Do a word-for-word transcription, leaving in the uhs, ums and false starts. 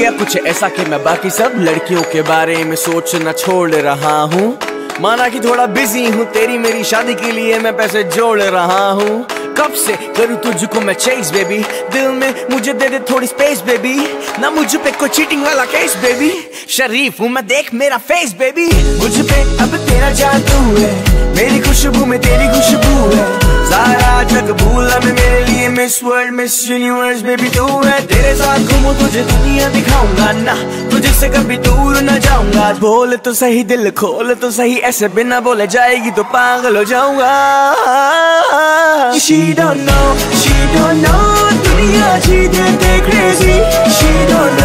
गया कुछ ऐसा कि मैं बाकी सब लड़कियों के बारे में सोचना छोड़ रहा हूँ। माना कि थोड़ा बिजी हूँ, तेरी मेरी शादी के लिए मैं पैसे जोड़ रहा हूँ। कब से करूँ तुझको मैं चेस बेबी, दिल में मुझे दे दे थोड़ी स्पेस बेबी, ना मुझ पे कोई चीटिंग वाला केस बेबी। शरीफ हूँ मैं देख मेरा फेस बेबी, मुझ पे अब तेरा जादू है, मेरी खुशबू में तेरी खुशबू है। सारा जग भूला मैं मेरे लिए miss world miss universe baby तू है। तेरे साथ घूमूं तुझे दुनिया दिखाऊंगा ना, तुझसे कभी दूर न जाऊंगा। बोल तो सही दिल खोल तो सही, ऐसे बिना बोले जाएगी तो पागल हो जाऊंगा। She don't know, she don't know, दुनिया जी देते crazy, she don't know।